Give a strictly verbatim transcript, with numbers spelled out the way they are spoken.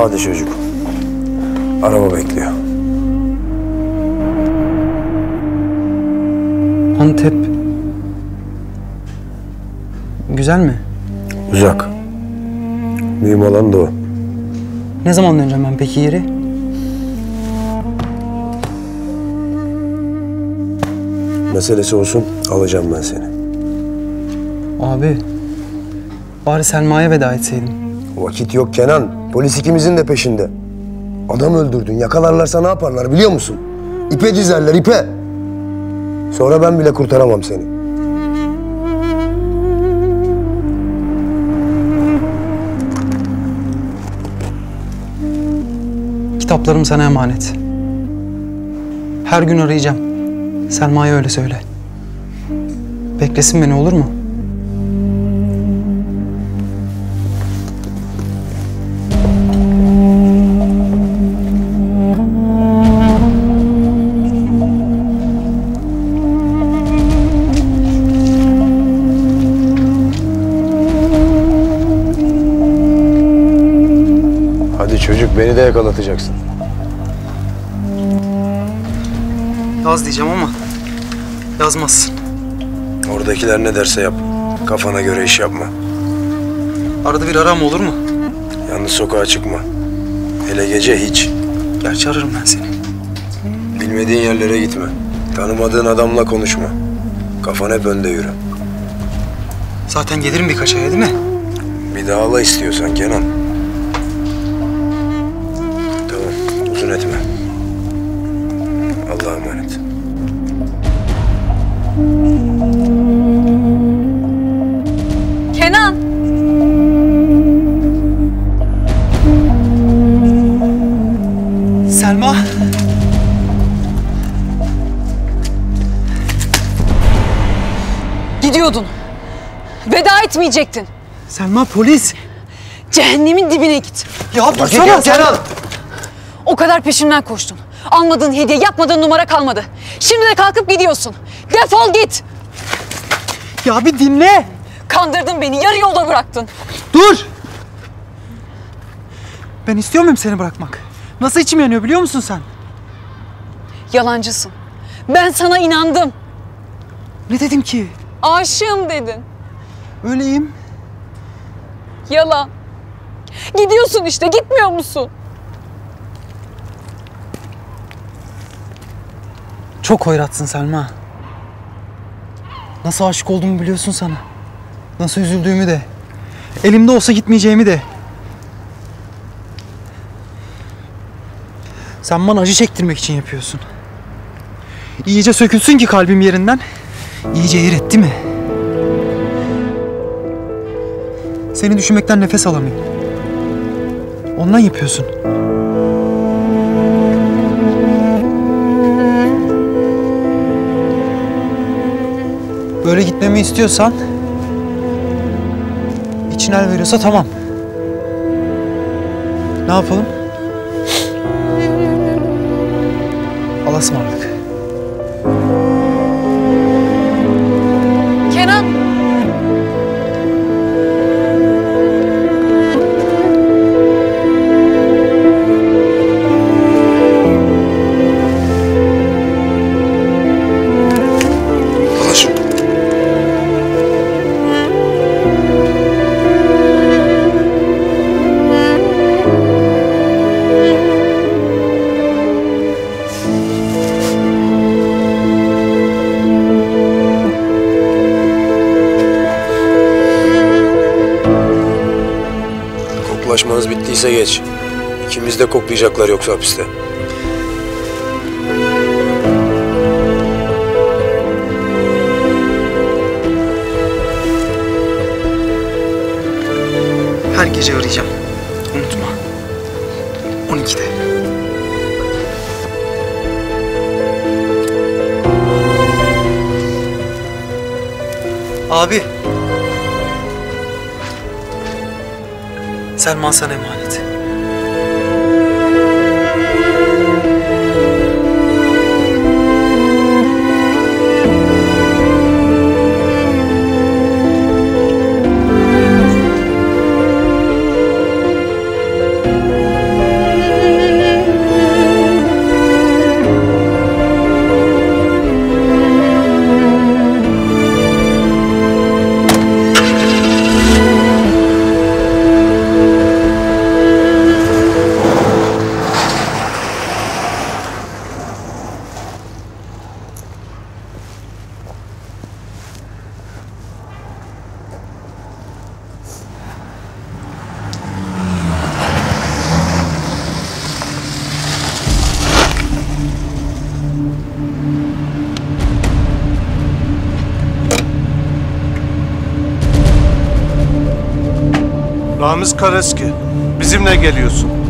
Hadi çocuk. Araba bekliyor. Antep. Güzel mi? Uzak. Mühim olan da o. Ne zaman döneceğim ben peki yeri? Meselesi olsun, alacağım ben seni. Abi, bari Selma'ya veda etseydin. Vakit yok Kenan. Polis ikimizin de peşinde. Adam öldürdün. Yakalarlarsa ne yaparlar biliyor musun? İpe dizerler, ipe. Sonra ben bile kurtaramam seni. Kitaplarım sana emanet. Her gün arayacağım. Selma'ya öyle söyle. Beklesin beni, olur mu? Hadi çocuk, beni de yakalatacaksın. Yaz diyeceğim ama yazmazsın. Oradakiler ne derse yap. Kafana göre iş yapma. Arada bir aram olur mu? Yalnız sokağa çıkma. Hele gece hiç. Gerçi ararım ben seni. Bilmediğin yerlere gitme. Tanımadığın adamla konuşma. Kafan hep önde yürü. Zaten gelirim birkaç aya, değil mi? Bir daha ala istiyorsan Kenan. Tamam, uzun etme. Allah'a emanet. Kenan! Selma! Gidiyordun. Veda etmeyecektin. Selma, polis! Cehennemin dibine git. Ya dursana Kenan! O kadar peşimden koştun. Almadığın hediye, yapmadığın numara kalmadı. Şimdi de kalkıp gidiyorsun. Defol git! Ya bir dinle! Kandırdın beni, yarı yolda bıraktın. Dur! Ben istiyor muyum seni bırakmak? Nasıl içim yanıyor biliyor musun sen? Yalancısın. Ben sana inandım. Ne dedim ki? Aşığım dedin. Öyleyim. Yalan. Gidiyorsun işte, gitmiyor musun? Çok hoyratsın Selma. Nasıl aşık olduğumu biliyorsun sana. Nasıl üzüldüğümü de. Elimde olsa gitmeyeceğimi de. Sen bana acı çektirmek için yapıyorsun. İyice sökülsün ki kalbim yerinden. İyice yer etti mi? Seni düşünmekten nefes alamıyorum. Ondan yapıyorsun. Böyle gitmemi istiyorsan, için el veriyorsa tamam. Ne yapalım? Allah'a ısmarladık. Kenan! Koklaşmanız bittiyse geç. İkimiz de koklayacaklar yoksa hapiste. Her gece arayacağım. Unutma. on ikide. Abi. Selma sana emanet. Ramiz Karaeski, bizimle geliyorsun.